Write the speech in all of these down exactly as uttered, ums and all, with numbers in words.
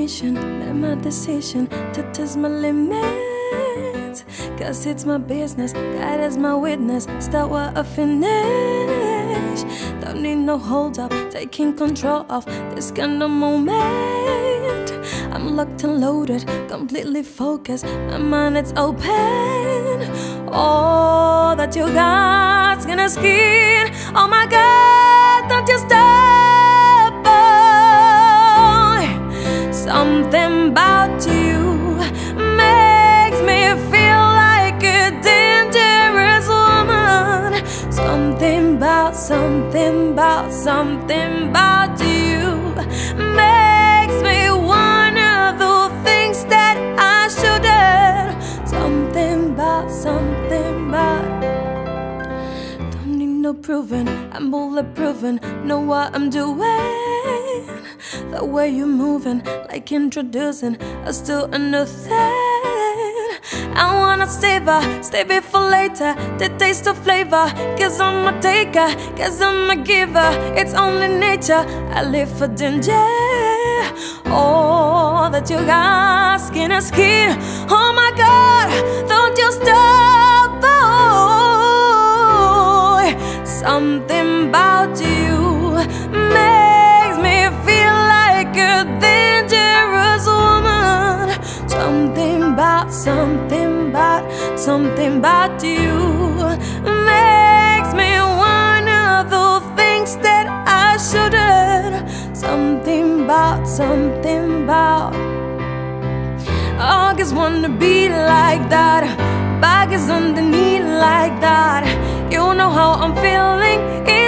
mission, made my decision to test my limits. Cause it's my business, God is my witness, start where I finish. Don't need no hold up, taking control of this kind of moment. I'm locked and loaded, completely focused, my mind is open. All that you got's gonna skin. Oh my God, don't you stop, boy. Something about you makes me feel like a dangerous woman. Something about, something about, something about you makes me wanna do things that I shouldn't. Something about, something about. Don't need no proving, I'm bulletproofing, know what I'm doing. The way you're moving, like introducing us to a new thing. I wanna savor, save it for later, the taste of flavor. Cause I'm a taker, cause I'm a giver. It's only nature, I live for danger. All that you got, skin to skin. Oh my God, don't you stop, boy. Something about you makes me feel like a dangerous woman. Something about, something about, something about you makes me wanna do things that I shouldn't. Something about, something about. I just wanna be like that, back is underneath like that. You know how I'm feeling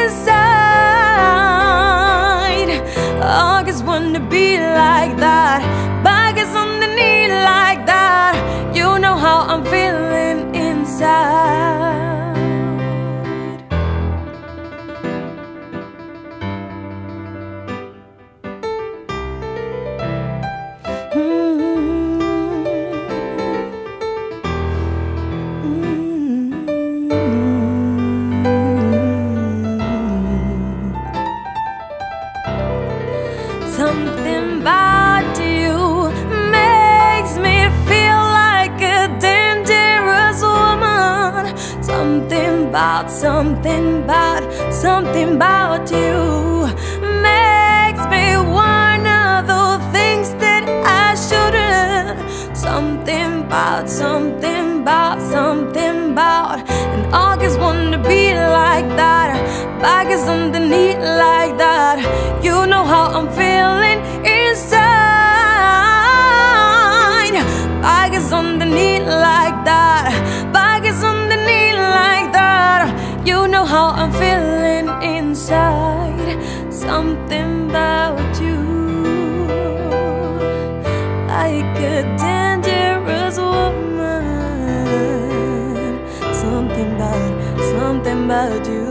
inside. I just wanna be like that, back is underneath like that. You know how I'm feeling inside. Something about you makes me feel like a dangerous woman. Something about, something about, something about you makes me wanna do things that I shouldn't. Something about, something about, something about. And I just wanna be like that, back is underneath like that. You know how I'm feeling inside. Back is underneath like that, back is underneath like that. You know how I'm feeling inside. Something about you, like a dangerous woman. Something about, something about you.